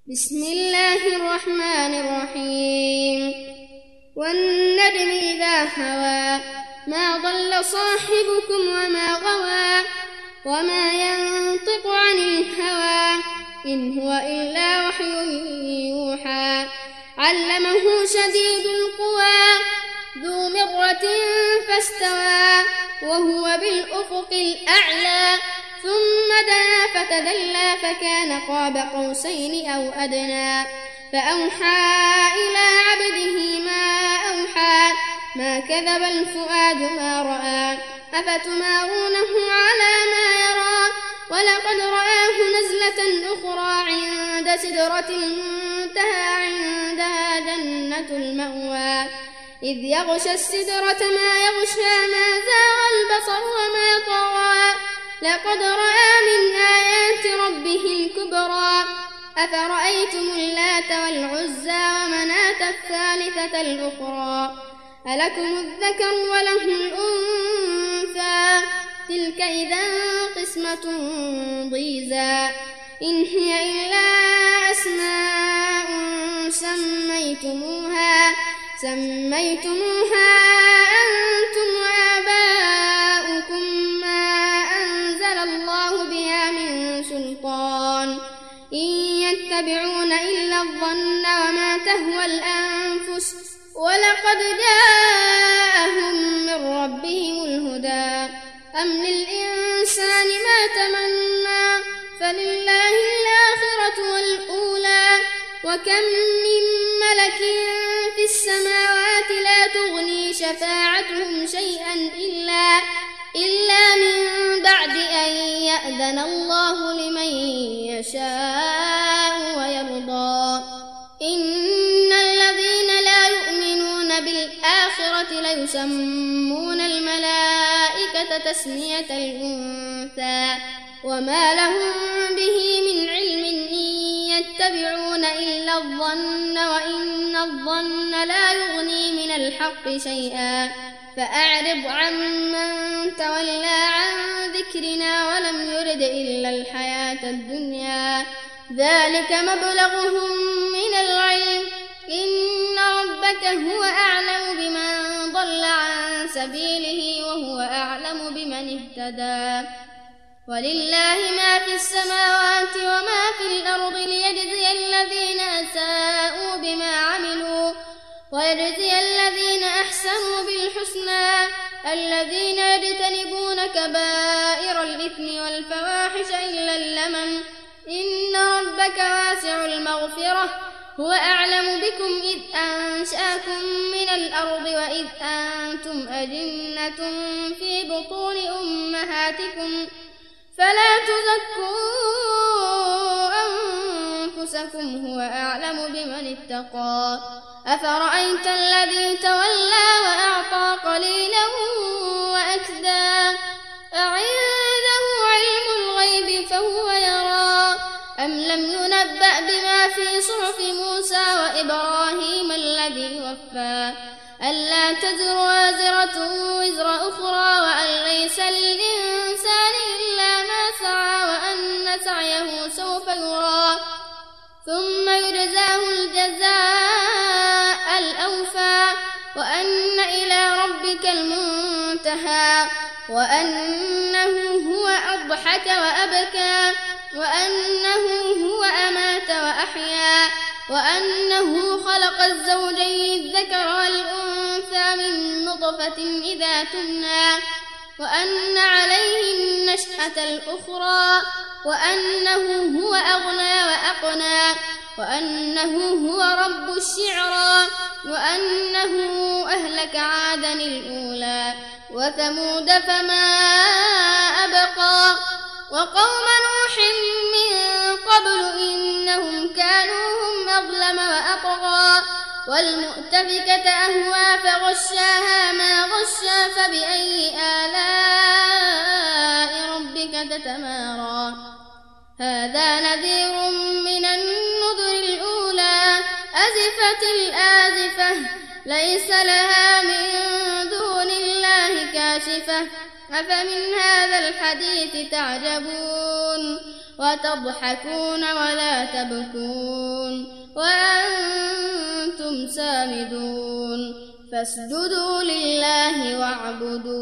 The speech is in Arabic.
بسم الله الرحمن الرحيم والنجم إذا هوى ما ضل صاحبكم وما غوى وما ينطق عن الهوى إن هو إلا وحي يوحى علمه شديد القوى ذو مرة فاستوى وهو بالأفق الأعلى ثم دنا فتدلى فكان قاب قوسين أو أدنى فأوحى إلى عبده ما أوحى ما كذب الفؤاد ما رأى أفتمارونه على ما يرى ولقد رآه نزلة أخرى عند سدرة المنتهى عندها جنة المأوى إذ يغشى السدرة ما يغشى ما زاغ البصر وما طغى لقد رأى من آيات ربه الكبرى أفرأيتم اللات والعزى ومناة الثالثة الأخرى ألكم الذكر وله الأنثى تلك إذا قسمة ضيزى إن هي إلا أسماء سميتموها أنتم وآباؤكم ما أنزل الله بها من سلطان إن يتبعون إلا الظن وما تهوى الأنفس ولقد جاءهم من ربهم الهدى أم للإنسان ما تمنى فلله الآخرة والأولى وكم من ملك في السماوات لا تغني شفاعتهم شيئا إلا من بعد أن يأذن الله لمن يشاء ويرضى إن الذين لا يؤمنون بالآخرة ليسمون الملائكة تسمية الأنثى وما لهم به من علم إن يتبعون إلا الظن وإن الظن لا يغني من الحق شيئا فأعرض عمن تولى عن ذكرنا ولم يرد إلا الحياة الدنيا ذلك مبلغهم من العلم إن ربك هو أعلم بمن ضل عن سبيله وهو أعلم بمن اهتدى ولله ما في السماوات وما في الأرض ليجزي الذين أساءوا بما عملوا ويجزي الذين أحسنوا بالحسنى الذين يجتنبون كبائر الإثم والفواحش إلا اللمم إن ربك واسع المغفرة هو أعلم بكم إذ أنشأكم من الأرض وإذ أنتم أجنة في بطون أمهاتكم فلا تزكوا أنفسكم هو أعلم بمن اتقى أفرأيت الذي تولى وأعطى قليلا وأكدى أعنده علم الغيب فهو يرى أم لم ينبأ بما في صحف موسى وإبراهيم الذي وفى ألا تزر وازرة وزر أخرى وأن ليس للإنسان إلا ما سعى وأن سعيه سوف يرى ثم يجزاه الجزاء الأوفى وأن إلى ربك المنتهى وأنه هو أضحك وأبكى وأنه هو أمات وأحيا وأنه خلق الزوجين الذكر والأنثى من نطفة إذا تمنى وأن عليه النشأة الأخرى وأنه هو أغنى وأقنى وأنه هو رب الشعرى وأنه أهلك عادا الأولى وثمود فما أبقى وقوم نوح من قبل إنهم كانوا هم أظلم وأطغى والمؤتفكة أهوى فغشاها ما غشى فبأي آلاء ربك تتمارى هذا نذير من النذر الأولى أزفت الآزفة ليس لها من دون الله كاشفة أفمن هذا الحديث تعجبون وتضحكون ولا تبكون وأنتم سامدون فاسجدوا لله واعبدوا